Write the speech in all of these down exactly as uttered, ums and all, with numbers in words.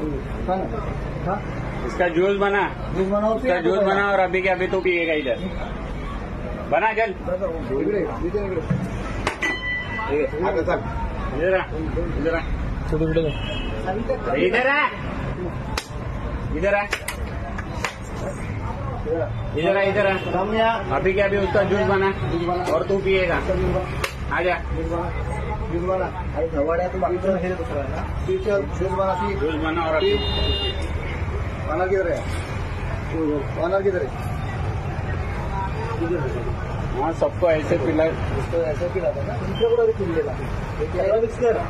इसका जूस बना, जूस बनाओ, इसका जूस बना और अभी के अभी तू पिएगा इधर। बना चल इधर आ, इधर आ, इधर आ, इधर आ, इधर आ, इधर आ। अभी के अभी उसका जूस बना और तू पिएगा। आजा जूस बना। अरे धवाड्या तू बाकी हे दुसरा है ना, चल जूस बना, पी जूस बना और अभी ऑनर किधर है? ऑनर किधर है? हाँ सबको ऐसे पिला, उसको ऐसे पिलाता ना, तुमसे கூட पिल लेला। ये क्या है मिक्स कर,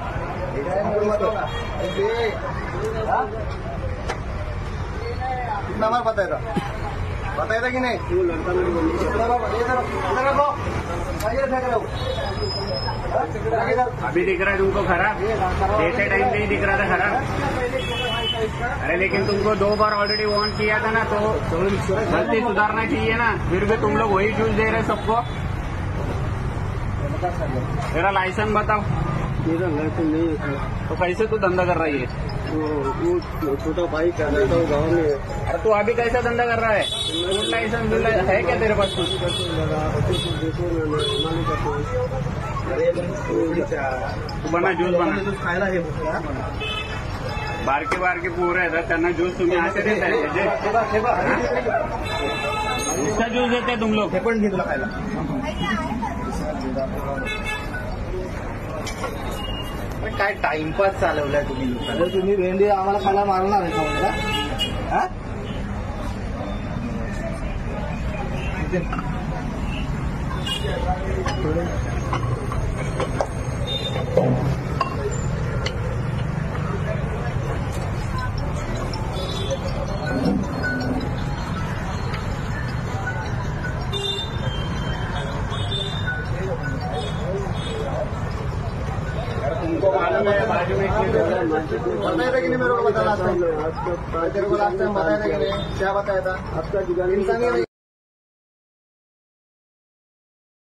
कितना बार बताया था, बताया था कि नहीं? वो लड़का मेरे को अभी दिख रहा है तुमको खराब? ऐसे टाइम पे ही दिख रहा था खराब। अरे लेकिन तुमको दो बार ऑलरेडी ऑन किया था ना, तो गलती सुधारना चाहिए ना। फिर भी तुम लोग वही जूस दे रहे सबको। तेरा लाइसेंस बताओ। मेरा लाइसेंस नहीं है। तो कैसे तू धंधा कर रही है? वो छोटा भाई कर रहा था गाँव में। अरे तू अभी कैसा धंधा कर रहा है? फूड लाइसेंस है क्या तेरे पास कुछ? तू बना जूस बना, खायला हे बारके बारके पोरं येतात त्यांना ज्यूस तुम्ही असे देताय? इसका ज्यूस देते तुम लोग? हे पण घे तुला खायला। काय टाइमपास चालवलाय तुम्ही लोकांना? तुम्ही भेंडी आम्हाला खायला मारणार आहे का? हा तुमको मालूम है बाजू में बताया था कि नहीं? मेरे को बता लास्ट टाइम, तेरे को लास्ट टाइम बताया था कि नहीं? क्या बताया था? आपका इंसानी